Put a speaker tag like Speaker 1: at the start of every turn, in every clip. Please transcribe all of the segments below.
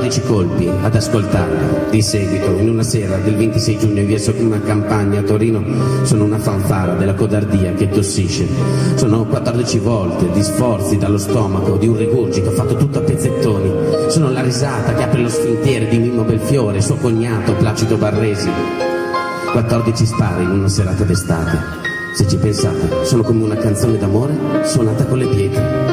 Speaker 1: 14 colpi ad ascoltarli. Di seguito, in una sera del 26 giugno in via Socchina Campagna a Torino, sono una fanfara della codardia che tossisce. Sono 14 volte di sforzi dallo stomaco, di un rigurgito fatto tutto a pezzettoni. Sono la risata che apre lo sfintere di Mimmo Belfiore, suo cognato Placido Barresi. 14 spari in una serata d'estate. Se ci pensate, sono come una canzone d'amore suonata con le pietre.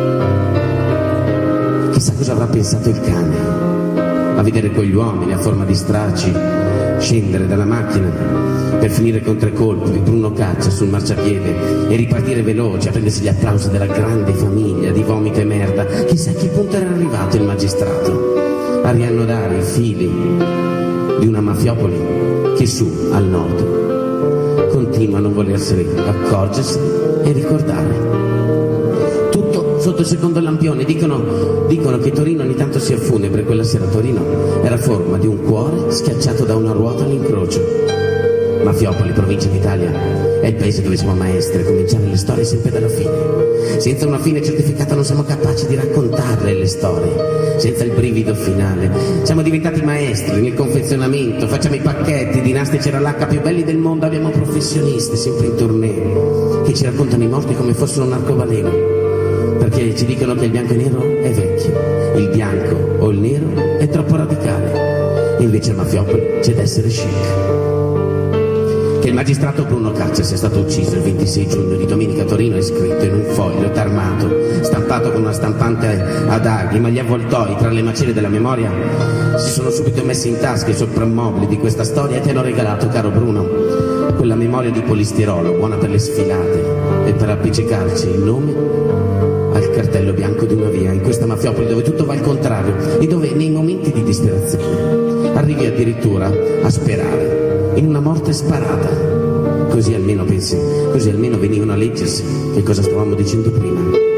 Speaker 1: Chissà cosa avrà pensato il cane a vedere quegli uomini a forma di stracci scendere dalla macchina per finire con 3 colpi di Bruno Caccia sul marciapiede e ripartire veloce a prendersi gli applausi della grande famiglia di vomito e merda. Chissà a che punto era arrivato il magistrato a riannodare i fili di una mafiopoli che su, al nord, continua a non volersene accorgersi e ricordare. Tutto sotto il secondo lampione. Dicono che Torino ogni tanto sia funebre. Quella sera Torino era a forma di un cuore schiacciato da una ruota all'incrocio. Mafiopoli, provincia d'Italia, è il paese dove siamo maestri, cominciare le storie sempre dalla fine. Senza una fine certificata non siamo capaci di raccontarle le storie, senza il brivido finale. Siamo diventati maestri nel confezionamento, facciamo i pacchetti di nastici Ralacca più belli del mondo, abbiamo professionisti sempre in tournée che ci raccontano i morti come fossero un arcobaleno, perché ci dicono che il bianco e nero è vecchio, il bianco o il nero è troppo radicale, e invece a Mafiopoli c'è da essere chic. Che il magistrato Bruno Caccia sia stato ucciso il 26 giugno di domenica a Torino è scritto in un foglio tarmato, stampato con una stampante ad aghi, ma gli avvoltoi tra le macerie della memoria si sono subito messi in tasca i soprammobili di questa storia e ti hanno regalato, caro Bruno, quella memoria di polistirolo buona per le sfilate e per appiccicarci il nome al cartello bianco di una via, in questa Mafiopoli dove tutto va al contrario e dove nei momenti di disperazione arrivi addirittura a sperare in una morte sparata. Così almeno pensi, così almeno venivano a leggersi che cosa stavamo dicendo prima.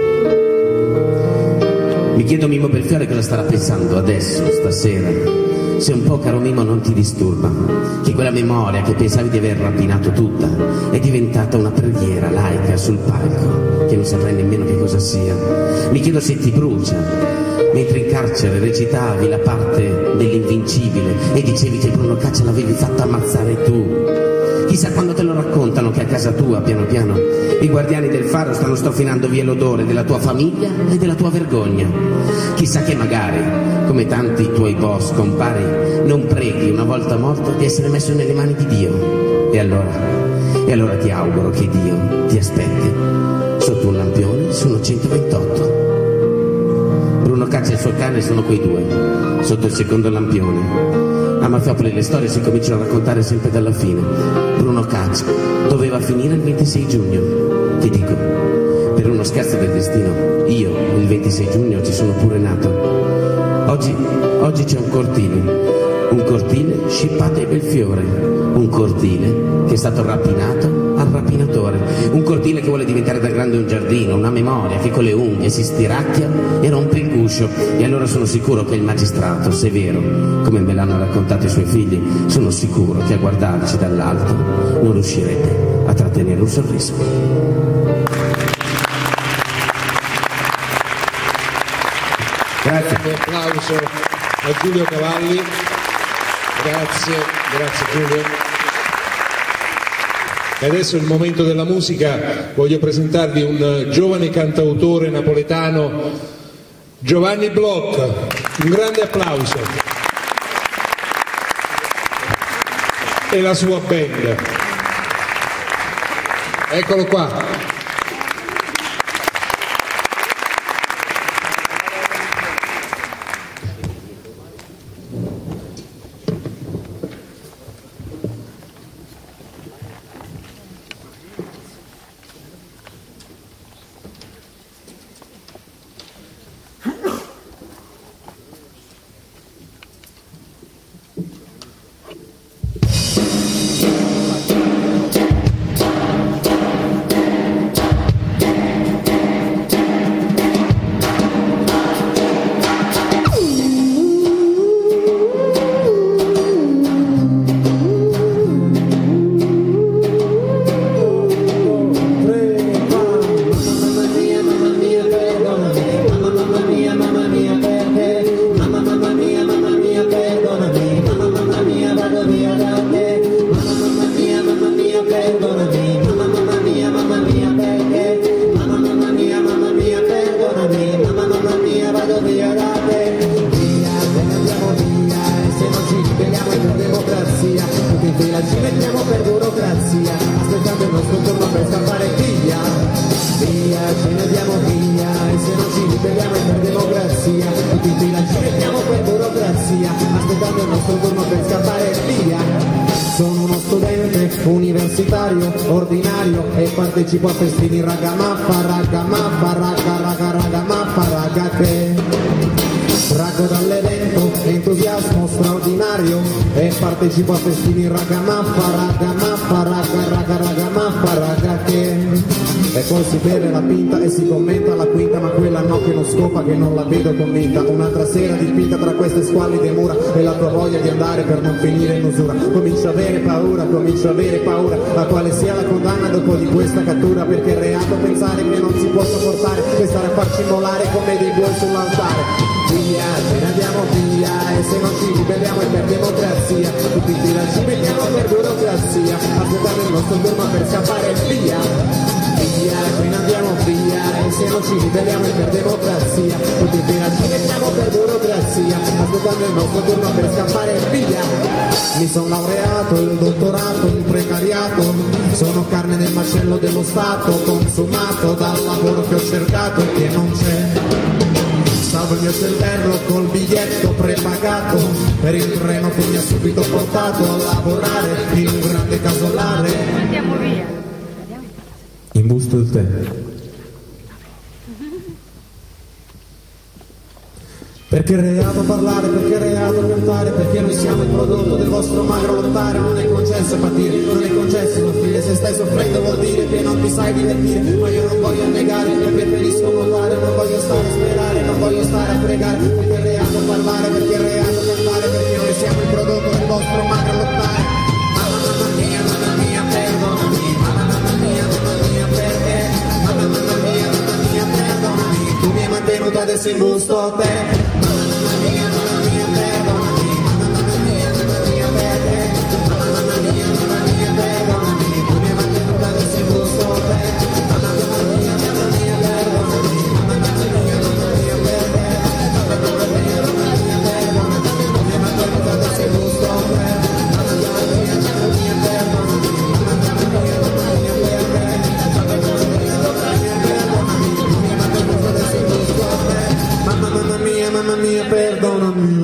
Speaker 1: Mi chiedo Mimmo Belfiore cosa starà pensando adesso, stasera, se un po', caro Mimmo, non ti disturba che quella memoria che pensavi di aver rapinato tutta è diventata una preghiera laica sul palco che non saprai nemmeno che cosa sia. Mi chiedo se ti brucia mentre in carcere recitavi la parte dell'invincibile e dicevi che Bruno Caccia l'avevi fatto ammazzare tu. Chissà quando te lo raccontano che a casa tua, piano piano, i guardiani del faro stanno strofinando via l'odore della tua famiglia e della tua vergogna. Chissà che magari, come tanti tuoi boss compari, non preghi una volta morto di essere messo nelle mani di Dio. E allora ti auguro che Dio ti aspetti sotto un lampione su uno 128. Bruno Caccia e il suo cane sono quei due, sotto il secondo lampione. A Mafiopoli le storie si cominciano a raccontare sempre dalla fine. Bruno Caccia doveva finire il 26 giugno. Ti dico, per uno scherzo del destino, io il 26 giugno ci sono pure nato. Oggi c'è un cortile scippato ai Belfiore, un cortile che è stato rapinato al rapinatore, un cortile che vuole diventare da grande un giardino, una memoria che con le unghie si stiracchia e rompe il guscio. E allora sono sicuro che il magistrato, severo, come me l'hanno raccontato i suoi figli, sono sicuro che a guardarci dall'alto non riuscirebbe a trattenere un sorriso.
Speaker 2: Grazie. Un applauso a Giulio Cavalli. Grazie Giulio. E adesso è il momento della musica. Voglio presentarvi un giovane cantautore napoletano, Giovanni Bloch. Un grande applauso. E la sua band. Eccolo qua.
Speaker 3: ribelliamo e per democrazia, tutti in fila ci mettiamo per burocrazia, aspettando il nostro turno per scappare via. Sono uno studente universitario ordinario e partecipo a festini ragamaffa, ragamaffa, ragamaffa, raga che traggo dall'evento entusiasmo straordinario e partecipo a festini ragamaffa, ragamaffa, ragamaffa, raga che e poi si beve la pinta e si commenta la quinta, ma quella no che non scopa, che non la vedo convinta. Un'altra sera dipinta tra queste squallide mura e la tua voglia di andare per non finire in usura. Comincio a avere paura a quale sia la condanna dopo di questa cattura, perché è reato pensare che non si può sopportare e stare a farci immolare come dei buoi sull'altare. Via, ce ne andiamo via, e se non ci ribelliamo è per democrazia, tutti in fila ci mettiamo per burocrazia, aspettando il nostro turno per scappare via. Via, ce ne andiamo via, e se non ci ribelliamo è per democrazia, tutti in fila ci mettiamo per burocrazia, aspettando il nostro turno per scappare via. Mi sono laureato, il dottorato, il precariato, sono carne nel macello dello Stato, consumato dal lavoro che ho cercato e che non c'è. Salvo il mio cervello col biglietto prepagato per il treno che mi ha subito portato a lavorare in un grande casolare.
Speaker 4: Andiamo via.
Speaker 3: Imbusto il tè. Perché è reato parlare, perché è reato cantare, perché noi siamo il prodotto del vostro magro lottare. Non è concesso patire, non è concesso soffrire, se stai soffrendo vuol dire che non ti sai divertire. Ma io non voglio negare, io preferisco nuotare, non voglio stare a sperare, non voglio stare a pregare. Perché è reato parlare, perché è reato cantare, perché noi siamo il prodotto del vostro magro lottare. Mamma mia, perdonami, mamma mia, perché? Mamma mia, perdonami, tu mi hai mantenuto adesso in busto a te. Mamma mia, perdonami.